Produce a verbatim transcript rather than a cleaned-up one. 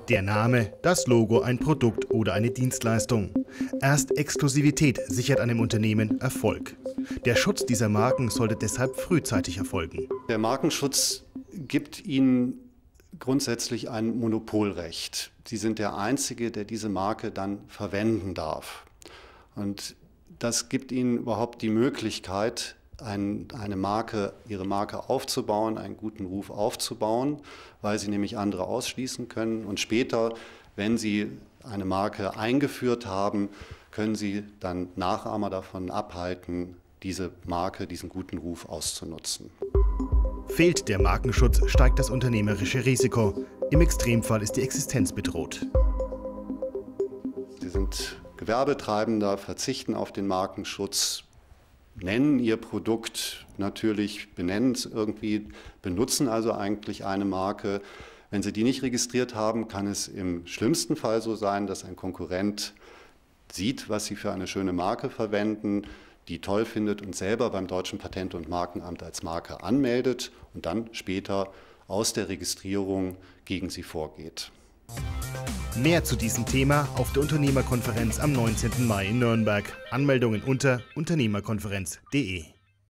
Der Name, das Logo, ein Produkt oder eine Dienstleistung. Erst Exklusivität sichert einem Unternehmen Erfolg. Der Schutz dieser Marken sollte deshalb frühzeitig erfolgen. Der Markenschutz gibt Ihnen grundsätzlich ein Monopolrecht. Sie sind der Einzige, der diese Marke dann verwenden darf. Und das gibt Ihnen überhaupt die Möglichkeit, ein, eine Marke, Ihre Marke aufzubauen, einen guten Ruf aufzubauen, weil Sie nämlich andere ausschließen können. Und später, wenn Sie eine Marke eingeführt haben, können Sie dann Nachahmer davon abhalten, diese Marke, diesen guten Ruf auszunutzen. Fehlt der Markenschutz, steigt das unternehmerische Risiko. Im Extremfall ist die Existenz bedroht. Sie sind Gewerbetreibender, verzichten auf den Markenschutz, nennen ihr Produkt natürlich, benennen es irgendwie, benutzen also eigentlich eine Marke. Wenn Sie die nicht registriert haben, kann es im schlimmsten Fall so sein, dass ein Konkurrent sieht, was Sie für eine schöne Marke verwenden, die toll findet und selber beim Deutschen Patent- und Markenamt als Marke anmeldet und dann später aus der Registrierung gegen Sie vorgeht. Mehr zu diesem Thema auf der Unternehmerkonferenz am neunzehnten Mai in Nürnberg. Anmeldungen unter unternehmerkonferenz punkt de.